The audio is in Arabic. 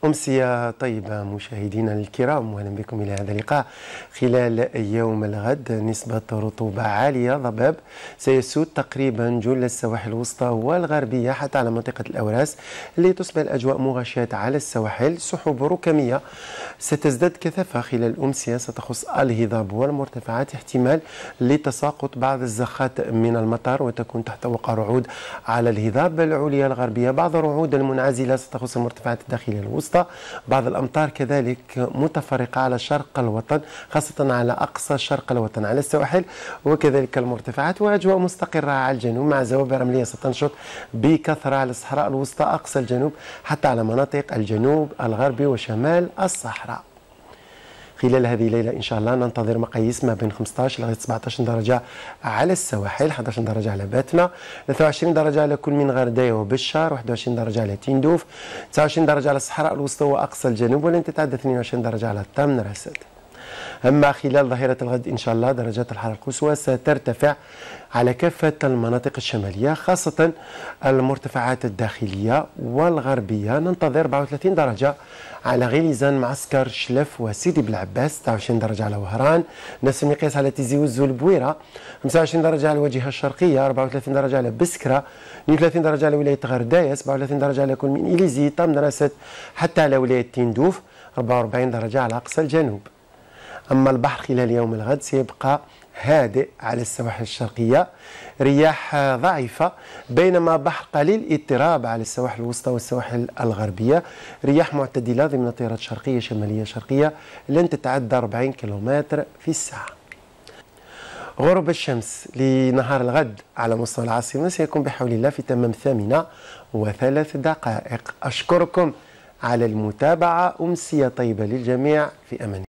أمسية طيبة مشاهدينا الكرام، وأهلا بكم إلى هذا اللقاء. خلال يوم الغد نسبة رطوبة عالية ضباب سيسود تقريبا جل السواحل الوسطى والغربية حتى على منطقة الأوراس، اللي تصبح الأجواء مغشاة على السواحل. سحب ركامية ستزداد كثافة خلال الأمسية ستخص الهضاب والمرتفعات، احتمال لتساقط بعض الزخات من المطر وتكون تحت وقع رعود على الهضاب العليا الغربية. بعض الرعود المنعزلة ستخص المرتفعات الداخلية الوسطى، بعض الأمطار كذلك متفرقة على شرق الوطن، خاصة على أقصى شرق الوطن على السواحل وكذلك المرتفعات، وأجواء مستقرة على الجنوب مع زوابع رملية ستنشط بكثرة على الصحراء الوسطى أقصى الجنوب حتى على مناطق الجنوب الغربي وشمال الصحراء. خلال هذه الليلة إن شاء الله ننتظر مقاييس ما بين 15 لغاية 17 درجة على السواحل، 11 درجة على باتنا، 23 درجة على كل من غرداية وبشار، 21 درجة على تندوف، 29 درجة على الصحراء الوسطى وأقصى الجنوب، ولن تتعدى 22 درجة على تمن راسد. أما خلال ظهيرة الغد إن شاء الله درجات الحرارة القصوى سترتفع على كافة المناطق الشمالية، خاصة المرتفعات الداخلية والغربية. ننتظر 34 درجة على غليزان، معسكر، شلف وسيدي بلعباس، 29 درجة على وهران، نفس المقياس على تيزي وزو البويرة، 25 درجة على الواجهة الشرقية، 34 درجة على بسكرة، 32 درجة على ولاية غرداية، 37 درجة على كل من إليزي، تمن راسد، حتى على ولاية تندوف، 44 درجة على أقصى الجنوب. أما البحر خلال يوم الغد سيبقى هادئ على السواحل الشرقية، رياح ضعيفة، بينما بحر قليل اضطراب على السواحل الوسطى والسواحل الغربية، رياح معتدلة ضمن تيارات شرقية شمالية شرقية لن تتعدى 40 كيلومتر في الساعة. غروب الشمس لنهار الغد على مستوى العاصمة سيكون بحول الله في تمام 8:03. أشكركم على المتابعة، أمسية طيبة للجميع، في أمان.